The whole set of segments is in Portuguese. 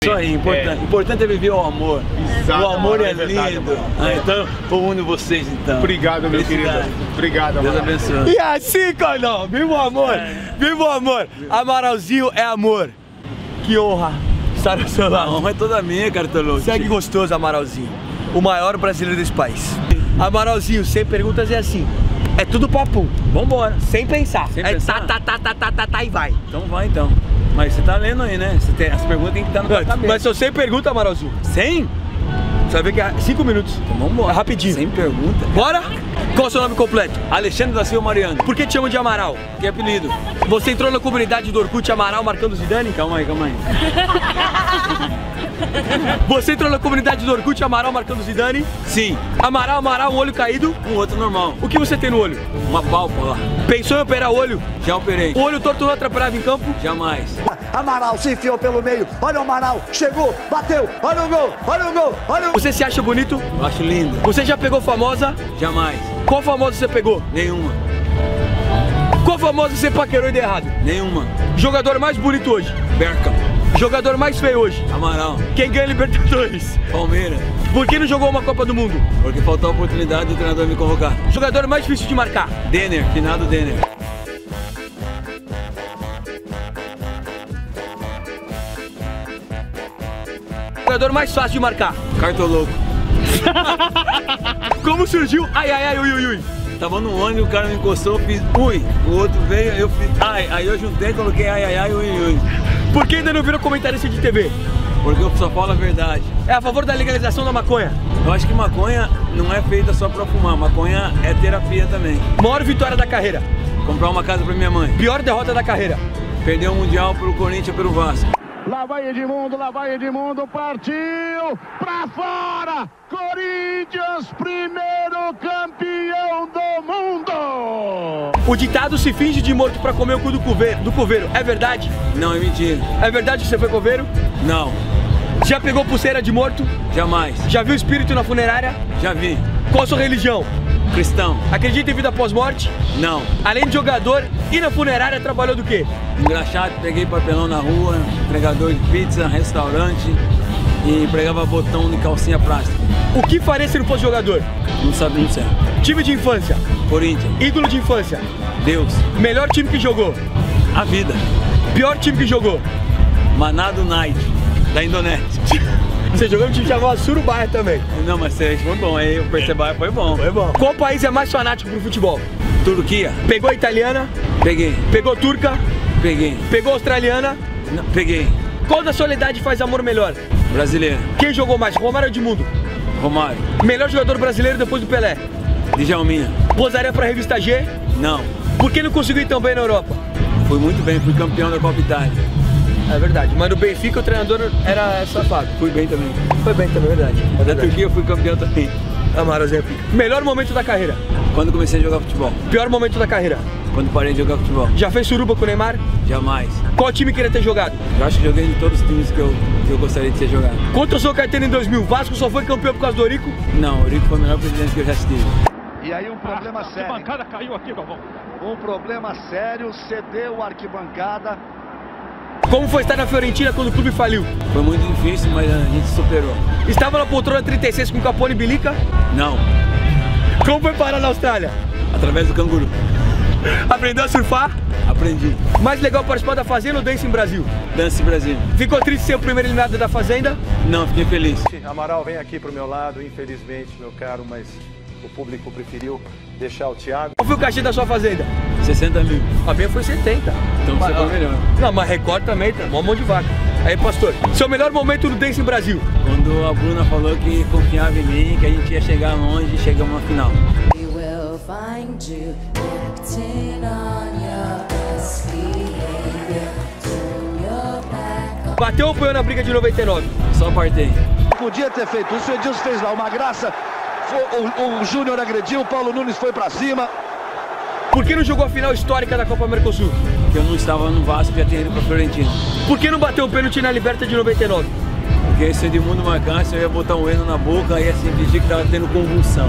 Isso aí, importante. Importante é viver o amor. Exato, o amor é verdade, lindo. Então, eu uno vocês então. Obrigado, meu querido. Obrigado, Deus Amaral. abençoe. E assim, Cordão, viva o amor, viva o amor. Amaralzinho é amor. Que honra estar ao seu A lado. honra é toda minha, Cartoloco. Segue gostoso, Amaralzinho, o maior brasileiro desse país. Amaralzinho, sem perguntas é assim. É tudo papo. Vambora. Sem pensar. Sem é pensar? tá e vai. Então vai então. Mas você tá lendo aí, né? As perguntas tem que estar no tua cabeça. Mas se eu sem pergunta, Amaralzinho. 100? Você vai ver que é 5 minutos. Então vambora. É rapidinho. Sem pergunta. Bora? Qual é o seu nome completo? Alexandre da Silva Mariano. Por que te chamam de Amaral? Que apelido? Você entrou na comunidade do Orkut Amaral marcando Zidane? Calma aí, calma aí. Você entrou na comunidade do Orkut Amaral marcando Zidane? Sim. Amaral, um olho caído. Um outro normal. O que você tem no olho? Uma pálpula lá. Pensou em operar o olho? Já operei. O olho torto não atrapalhava em campo? Jamais. Amaral se enfiou pelo meio, olha o Amaral, chegou, bateu, olha o gol, olha o gol, olha o gol. Você se acha bonito? Eu acho lindo. Você já pegou famosa? Jamais. Qual famosa você pegou? Nenhuma. Qual famosa você paquerou e deu errado? Nenhuma. Jogador mais bonito hoje? Berca. Jogador mais feio hoje? Amaral. Quem ganha Libertadores? Palmeiras. Por que não jogou uma Copa do Mundo? Porque faltou a oportunidade do treinador me convocar. Jogador mais difícil de marcar? Denner. Finado Denner. Jogador mais fácil de marcar? Cartoloco. Como surgiu ai ai ai ui ui ui? Tava no ônibus, o cara me encostou, eu fiz ui. O outro veio, eu fiz ai. Aí eu juntei, coloquei ai ai ai ui ui. Por que ainda não virou comentarista de TV? Porque eu só falo a verdade. É a favor da legalização da maconha? Eu acho que maconha não é feita só pra fumar. Maconha é terapia também. Maior vitória da carreira? Comprar uma casa pra minha mãe. Pior derrota da carreira? Perder o Mundial pro Corinthians e pelo Vasco. Lá vai Edmundo, partiu pra fora! Corinthians, primeiro campeão do mundo! O ditado se finge de morto pra comer o cu do coveiro. É verdade? Não, é mentira. É verdade que você foi coveiro? Não, Já pegou pulseira de morto? jamais. Já viu espírito na funerária? Já vi. Qual a sua religião? Cristão. Acredita em vida após-morte? Não. Além de jogador, e na funerária trabalhou do quê? Engraxado, peguei papelão na rua, entregador de pizza, restaurante e pregava botão de calcinha plástica. O que faria se não fosse jogador? Não sabe, não sei. Time de infância? Corinthians. Ídolo de infância? Deus. Melhor time que jogou? A vida. Pior time que jogou? Manado Night, da Indonésia. Você jogou no time que chamava Surubaya também. Não, mas esse foi bom, aí o Percebaia foi bom. Foi bom. Qual país é mais fanático pro futebol? Turquia. Pegou a italiana? Peguei. Pegou turca? Peguei. Pegou a australiana? Não, peguei. Qual da sua idade faz amor melhor? Brasileiro. Quem jogou mais? Romário ou Edmundo? Romário. Melhor jogador brasileiro depois do Pelé? Djalminha. Posaria pra revista G? Não. Por que não conseguiu ir tão bem na Europa? Fui muito bem, fui campeão da Copa Itália. É verdade, mas no Benfica o treinador era safado. Fui bem também. Foi bem também, é verdade. Da Turquia eu fui campeão também. Amaral Zé. Melhor momento da carreira? Quando comecei a jogar futebol. Pior momento da carreira? Quando parei de jogar futebol. Já fez suruba com o Neymar? Jamais. Qual time queria ter jogado? Eu acho que joguei em todos os times que eu gostaria de ter jogado. Contra o seu carteira em 2000, Vasco só foi campeão por causa do Orico? Não, o Rico foi o melhor presidente que eu já assisti. E aí um problema sério. A arquibancada caiu aqui, Galvão. Um problema sério, cedeu a arquibancada. Como foi estar na Fiorentina quando o clube faliu? Foi muito difícil, mas a gente superou. Estava na poltrona 36 com Capone e Bilica? Não, Como foi parar na Austrália? através do canguru. Aprendeu a surfar? Aprendi. Mais legal participar da Fazenda ou Dance em Brasil? Dance Brasil. Ficou triste ser o primeiro eliminado da Fazenda? Não, fiquei feliz. Amaral vem aqui pro meu lado, infelizmente, meu caro, mas o público preferiu deixar o Thiago. Qual foi o cachê da sua Fazenda? 60 mil. A minha foi 70. Então você foi melhor. Não, mas Record também, tá? Mó mão de vaca. Aí, pastor, seu melhor momento no Dance em Brasil? Quando a Bruna falou que confiava em mim, que a gente ia chegar longe e chegamos na final. We will find you acting on your best behavior. Turn your back on. Bateu ou apoiou na briga de 99? Só partei. Podia ter feito isso, o Edilson fez lá uma graça. O Júnior agrediu, o Paulo Nunes foi pra cima. Por que não jogou a final histórica da Copa Mercosul? Porque eu não estava no Vasco e já tinha ido pra Fiorentina. Por que não bateu o pênalti na Liberta de 99? Porque se o Edmundo marcasse, eu ia botar um eno na boca e assim fingir que tava tendo convulsão.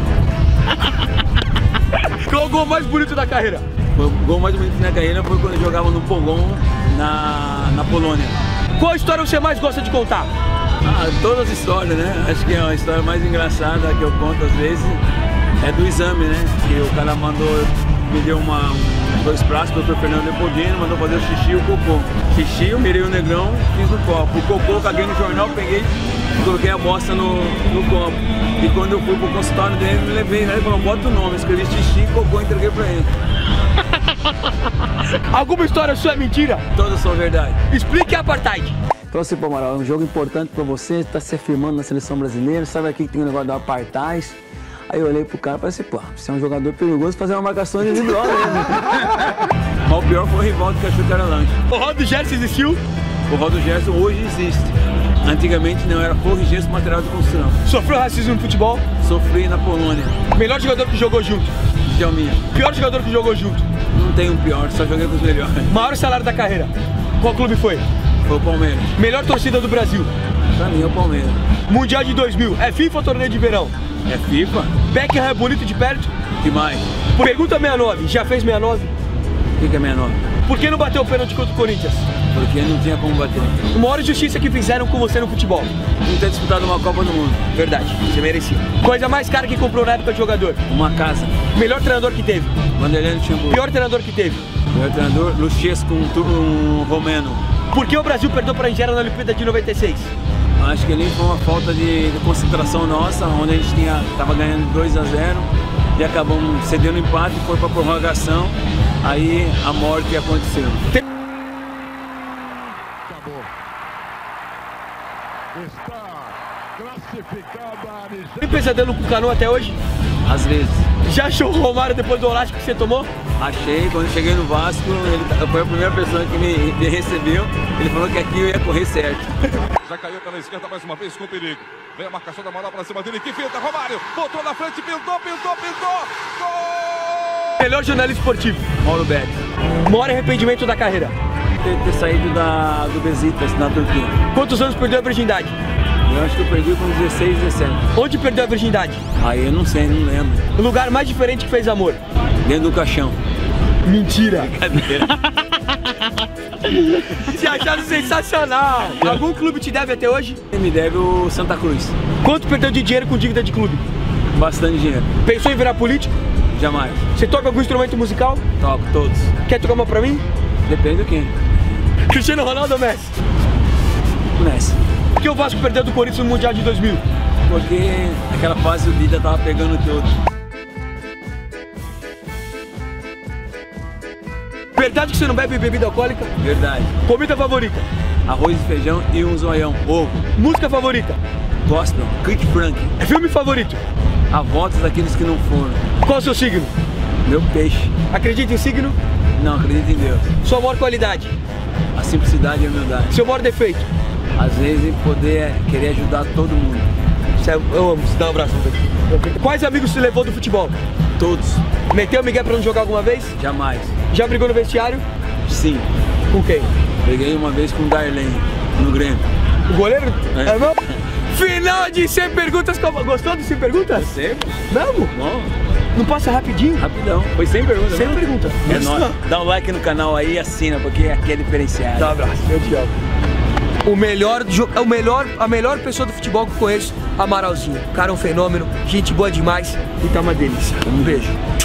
Qual o gol mais bonito da carreira? O gol mais bonito da carreira foi quando eu jogava no Pogon, na Polônia. Qual história você mais gosta de contar? Todas as histórias, né? Acho que a história mais engraçada que eu conto às vezes é do exame, né? Que o cara me deu 2 pratos, o doutor Fernando Leopoldino, mandou fazer o xixi e o cocô. Xixi, eu mirei o negrão, fiz no copo. O cocô, caguei no jornal, peguei e coloquei a bosta no copo. E quando eu fui pro consultório dele, me levei, né? Ele falou, bota o nome, escrevi xixi e cocô e entreguei pra ele. Alguma história sua é mentira? Todas são verdade. Explique a apartheid. Então, assim, pô, Amaral, é um jogo importante pra você, tá se afirmando na seleção brasileira, sabe aqui que tem o negócio do apartheid. Aí eu olhei pro cara e falei assim, pô, você é um jogador perigoso, fazer uma marcação individual mesmo. Mas o pior foi o Rivaldo que achou que era lanche. O Rodo Gerson existiu? O Rodo Gerson hoje existe. Antigamente não, era Forro Gesso Material de Construção. Sofreu racismo no futebol? Sofri na Polônia. Melhor jogador que jogou junto? Djalminha. Pior jogador que jogou junto? Não tem um pior, só joguei com os melhores. Maior salário da carreira? Qual clube foi? Foi o Palmeiras. Melhor torcida do Brasil? Pra mim é o Palmeiras. Mundial de 2000, é FIFA ou torneio de verão? É FIFA. Beckham é bonito de perto? Demais. Pergunta 69, já fez 69? O que é 69? Por que não bateu o pênalti contra o Corinthians? Porque não tinha como bater. A maior injustiça que fizeram com você no futebol? Não ter disputado uma Copa do Mundo. Verdade, você merecia. Coisa mais cara que comprou na época de jogador? Uma casa. Melhor treinador que teve? Vanderlei Luxemburgo. Pior treinador que teve? Pior treinador, Luchescu, um romeno. Por que o Brasil perdeu para a Nigéria na Olimpíada de 96? Acho que ali foi uma falta de concentração nossa, onde a gente estava ganhando 2-0 e acabamos cedendo empate, foi para prorrogação, aí a morte aconteceu. Acabou. Está classificada a Nigéria. Tem pesadelo com o Canu até hoje? Às vezes. Já achou o Romário depois do elástico que você tomou? Achei, quando cheguei no Vasco, ele foi a primeira pessoa que me recebeu, ele falou que aqui eu ia correr certo. Já caiu pela esquerda mais uma vez com perigo. Vem a marcação da moral pra cima dele. Que finta, Romário. Botou na frente, pintou. Gol! Melhor jornalista esportivo? Mauro Betti. Maior arrependimento da carreira? Ter saído do Besiktas, na Turquia. Quantos anos perdeu a virgindade? Eu acho que eu perdi com 16, 17. Onde perdeu a virgindade? Aí eu não sei, não lembro. O lugar mais diferente que fez amor? Dentro do caixão. Mentira! Brincadeira. Se acharam sensacional! Algum clube te deve até hoje? Me deve o Santa Cruz. Quanto perdeu de dinheiro com dívida de clube? Bastante dinheiro. Pensou em virar político? Jamais. Você toca algum instrumento musical? Toco todos. Quer tocar uma pra mim? Depende do quem. Cristiano Ronaldo ou Messi? Messi. Por que o Vasco perdeu do Corinthians no Mundial de 2000? Porque naquela fase o Dida tava pegando tudo. Verdade que você não bebe bebida alcoólica? Verdade. Comida favorita? Arroz e feijão e um zoião. Ovo. Música favorita? Gospel. Click Frank. Filme favorito? A volta daqueles que não foram. Qual o seu signo? Meu peixe. Acredita em signo? Não, acredito em Deus. Sua maior qualidade? A simplicidade e a humildade. Seu maior defeito? Às vezes poder querer ajudar todo mundo. Eu amo, se dá um abraço. Quais amigos você levou do futebol? Todos. Meteu o Miguel pra não jogar alguma vez? Jamais. Já brigou no vestiário? Sim. Com quem? Briguei uma vez com o Darlene, no Grêmio. O goleiro? É. Não? Final de 100 perguntas. Gostou de 100 perguntas? Sempre. Vamos? Bom, Não passa rapidinho? rapidão. Foi 100 perguntas. 100 né? perguntas. É nóis. Dá um like no canal aí e assina, porque aqui é diferenciado. Dá um abraço, eu te amo. A melhor pessoa do futebol que eu conheço, Amaralzinho. O cara é um fenômeno, gente boa demais e tá uma delícia. Um beijo.